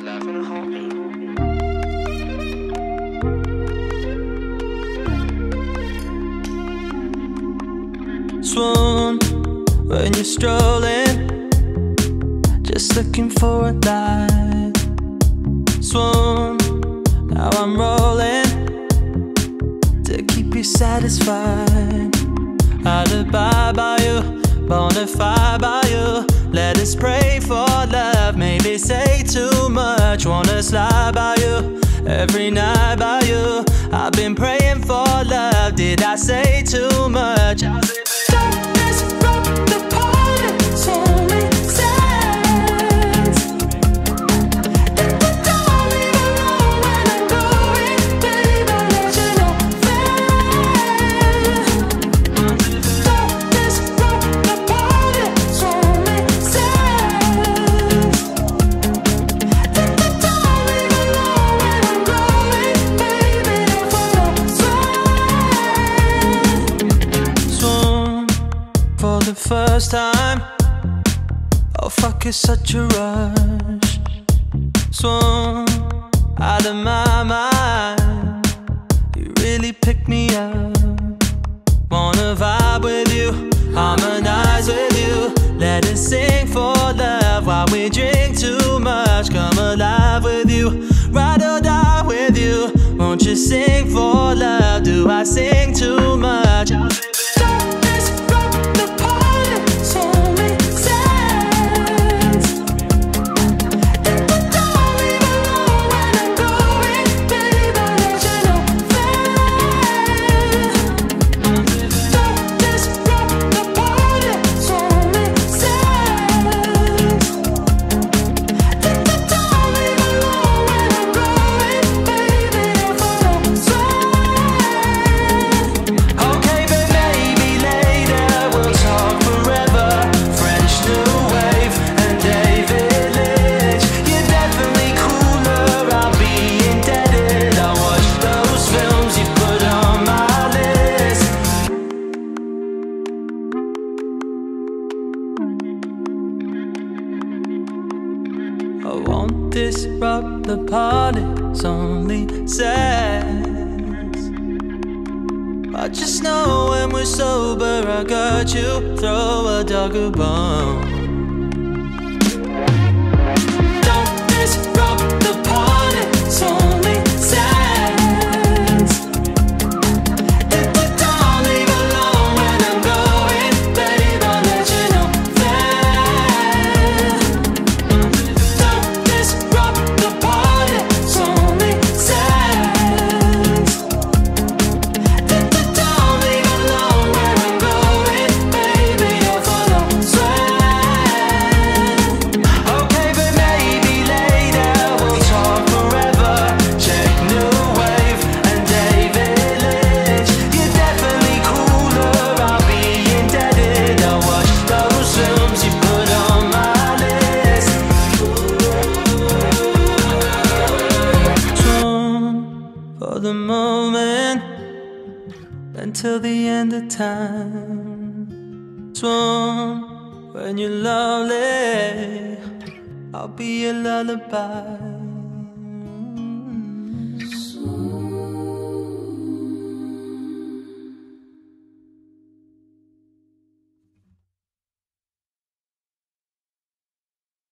love in a heartbeat. Swoon, when you're strolling, just looking for a light. Swoon, now I'm rolling to keep you satisfied. Alibi by you, bonafide by you. Let us pray for love, maybe say too much. Wanna slide by you, every night by you. I've been praying for love, did I say too much? First time, oh fuck, it's such a rush. Swoon, out of my mind, you really pick me up. Wanna vibe with you, harmonize with you. Let us sing for love while we drink too much. Come alive with you, ride or die with you. Won't you sing for love? Do I sing too much? I won't disrupt the party, it's only sex. But just know when we're sober, I got you, throw a dog a bone. Don't disrupt the party, it's only sex. If you don't leave alone when I'm going, babe, I'll let you know that. Don't disrupt the party, it's only sex. If you don't leave alone when I'm going, baby, you'll follow sweat. Okay, but maybe later we'll talk forever. Check New Wave and David Lynch. You're definitely cooler, I'll be indebted. I'll watch those films you put on my list. Swoon for the moment until the end of time. Swoon when you're lonely, I'll be your lullaby.